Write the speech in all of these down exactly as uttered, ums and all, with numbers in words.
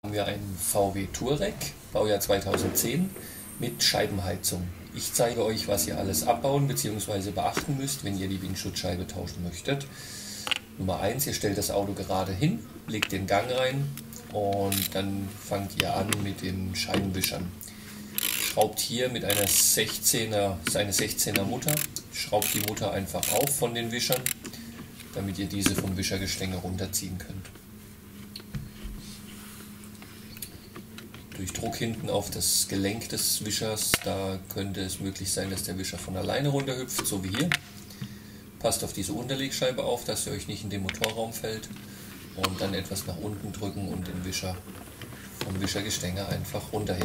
Haben wir einen V W Touareg, Baujahr zweitausendzehn, mit Scheibenheizung. Ich zeige euch, was ihr alles abbauen bzw. beachten müsst, wenn ihr die Windschutzscheibe tauschen möchtet. Nummer eins, ihr stellt das Auto gerade hin, legt den Gang rein und dann fangt ihr an mit den Scheibenwischern. Schraubt hier mit einer sechzehner, seine sechzehner Mutter, schraubt die Mutter einfach auf von den Wischern, damit ihr diese vom Wischergestänge runterziehen könnt. Durch Druck hinten auf das Gelenk des Wischers, da könnte es möglich sein, dass der Wischer von alleine runterhüpft, so wie hier. Passt auf diese Unterlegscheibe auf, dass ihr euch nicht in den Motorraum fällt und dann etwas nach unten drücken und den Wischer vom Wischergestänge einfach runterheben.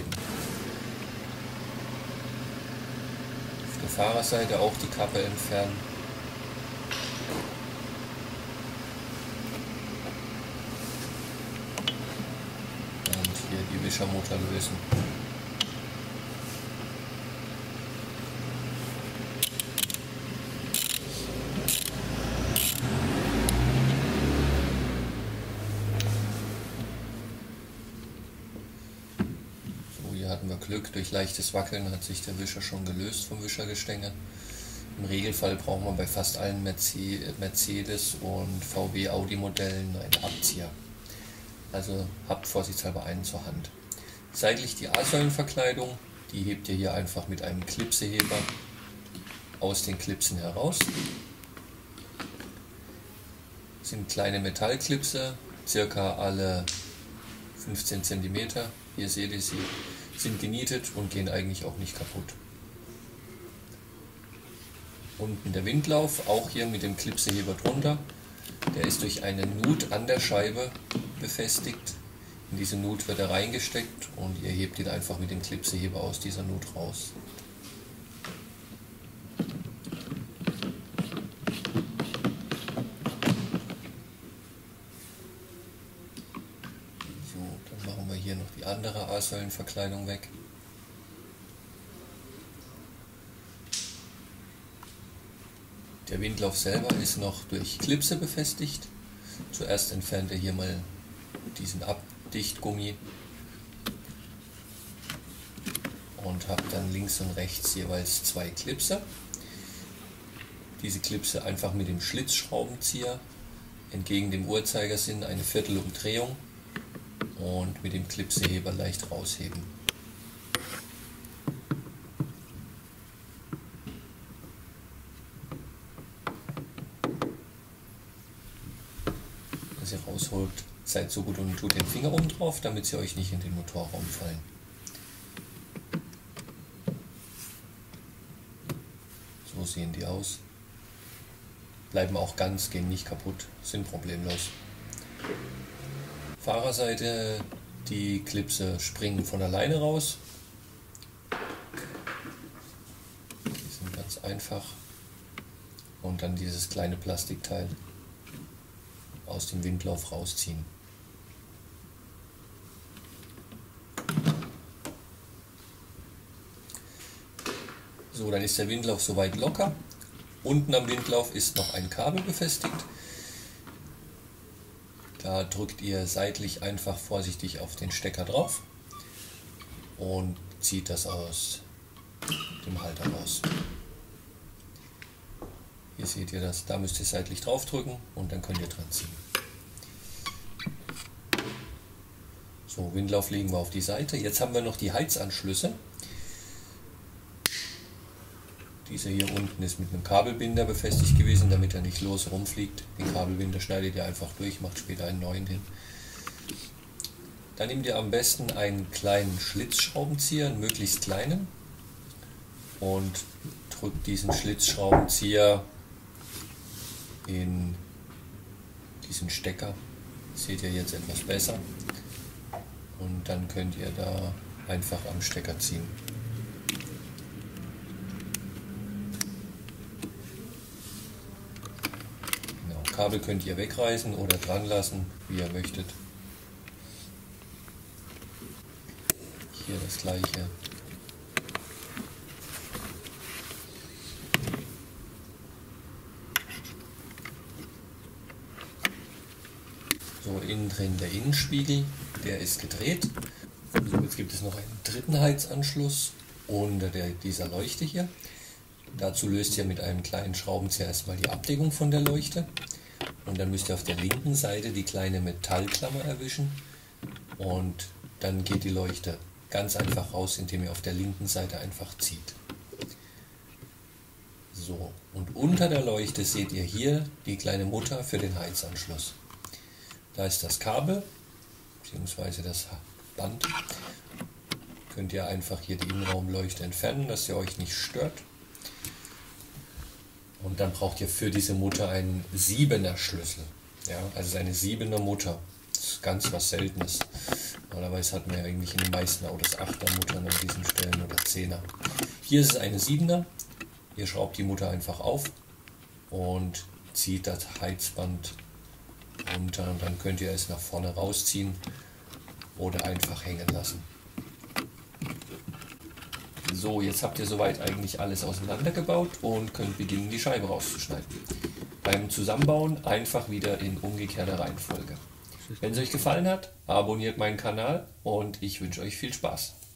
Auf der Fahrerseite auch die Kappe entfernen. Hier die Wischermutter lösen. So, hier hatten wir Glück, durch leichtes Wackeln hat sich der Wischer schon gelöst vom Wischergestänge. Im Regelfall braucht man bei fast allen Mercedes- und V W-Audi-Modellen einen Abzieher. Also habt vorsichtshalber einen zur Hand. Seitlich die A-Säulenverkleidung, die hebt ihr hier einfach mit einem Klipseheber aus den Klipsen heraus. Das sind kleine Metallklipse, circa alle fünfzehn Zentimeter. Hier seht ihr sie, sind genietet und gehen eigentlich auch nicht kaputt. Unten der Windlauf, auch hier mit dem Klipseheber drunter. Der ist durch eine Nut an der Scheibe befestigt. In diese Nut wird er reingesteckt und ihr hebt ihn einfach mit dem Klipseheber aus dieser Nut raus. So, dann machen wir hier noch die andere A-Säulenverkleidung weg. Der Windlauf selber ist noch durch Klipse befestigt. Zuerst entfernt ihr hier mal diesen Abdichtgummi und habt dann links und rechts jeweils zwei Klipse. Diese Klipse einfach mit dem Schlitzschraubenzieher entgegen dem Uhrzeigersinn eine Viertelumdrehung und mit dem Klipseheber leicht rausheben. Als ihr rausholt, seid so gut und tut den Finger oben drauf, damit sie euch nicht in den Motorraum fallen. So sehen die aus. Bleiben auch ganz, gehen nicht kaputt, sind problemlos. Fahrerseite, die Klipse springen von alleine raus. Die sind ganz einfach. Und dann dieses kleine Plastikteil aus dem Windlauf rausziehen. So, dann ist der Windlauf soweit locker. Unten am Windlauf ist noch ein Kabel befestigt. Da drückt ihr seitlich einfach vorsichtig auf den Stecker drauf und zieht das aus dem Halter raus. Hier seht ihr das, da müsst ihr seitlich drauf drücken und dann könnt ihr dran ziehen. So, Windlauf legen wir auf die Seite. Jetzt haben wir noch die Heizanschlüsse. Dieser hier unten ist mit einem Kabelbinder befestigt gewesen, damit er nicht los rumfliegt. Den Kabelbinder schneidet ihr einfach durch, macht später einen neuen hin. Dann nehmt ihr am besten einen kleinen Schlitzschraubenzieher, einen möglichst kleinen, und drückt diesen Schlitzschraubenzieher in diesen Stecker. Das seht ihr jetzt etwas besser. Und dann könnt ihr da einfach am Stecker ziehen. Genau, Kabel könnt ihr wegreißen oder dran lassen, wie ihr möchtet. Hier das gleiche. So, innen drin der Innenspiegel, der ist gedreht. So, jetzt gibt es noch einen dritten Heizanschluss unter der, dieser Leuchte hier. Dazu löst ihr mit einem kleinen Schraubenzieher erstmal die Abdeckung von der Leuchte. Und dann müsst ihr auf der linken Seite die kleine Metallklammer erwischen. Und dann geht die Leuchte ganz einfach raus, indem ihr auf der linken Seite einfach zieht. So, und unter der Leuchte seht ihr hier die kleine Mutter für den Heizanschluss. Da ist das Kabel, beziehungsweise das Band. Könnt ihr einfach hier die Innenraumleuchte entfernen, dass sie euch nicht stört. Und dann braucht ihr für diese Mutter einen siebener Schlüssel. Ja, also eine siebener Mutter. Das ist ganz was Seltenes. Normalerweise hat man ja eigentlich in den meisten Autos achter Muttern an diesen Stellen oder zehner. Hier ist es eine siebener. Ihr schraubt die Mutter einfach auf und zieht das Heizband runter und dann könnt ihr es nach vorne rausziehen oder einfach hängen lassen. So, jetzt habt ihr soweit eigentlich alles auseinandergebaut und könnt beginnen, die Scheibe rauszuschneiden. Beim Zusammenbauen einfach wieder in umgekehrter Reihenfolge. Wenn es euch gefallen hat, abonniert meinen Kanal und ich wünsche euch viel Spaß.